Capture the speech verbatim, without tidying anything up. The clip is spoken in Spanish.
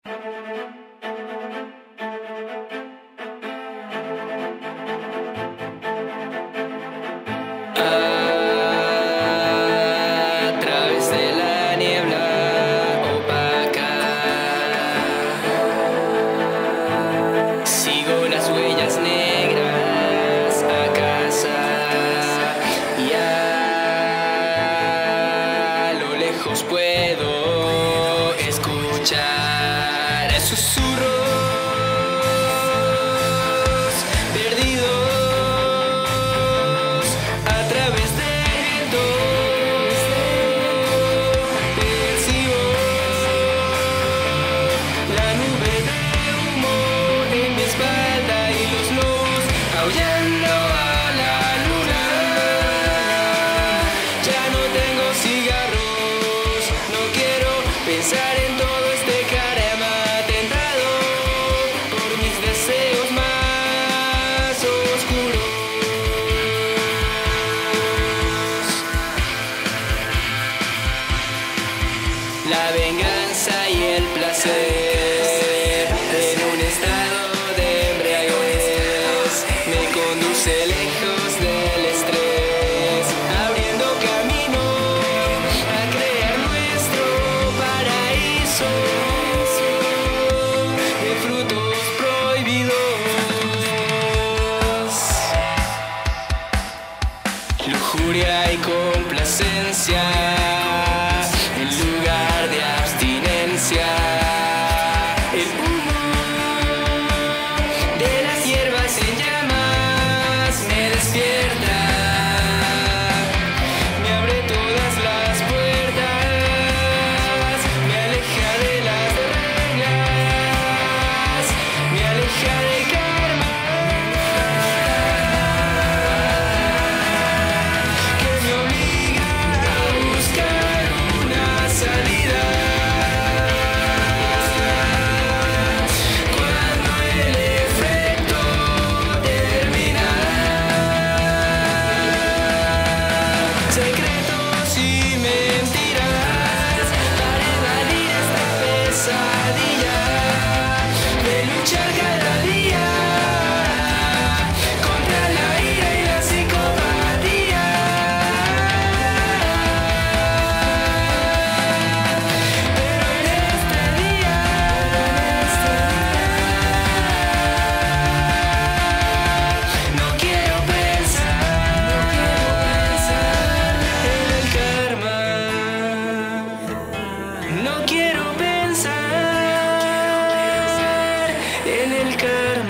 A través de la niebla opaca sigo las huellas negras a casa y a lo lejos puedo escuchar susurros aullando a la luna. Ya no tengo cigarros, no quiero pensar en todo este caramba tentado por mis deseos más oscuros. La venganza y el placer en un estado de embriaguez me conduce lejos del estrés, abriendo camino a crear nuestro paraíso de frutos prohibidos. Lujuria y complacencia en lugar de abstinencia. El humo de las hierbas en llamas me despierta, me abre todas las puertas, me aleja de las reglas, me aleja del karma que me obliga a buscar una salida. Cuando el efecto termina, secretos y mentiras para evadir esta pesadilla de luchar cada día contra la ira y la psicopatía. Pero en este día no quiero pensar en el karma. No quiero pensar en el karma.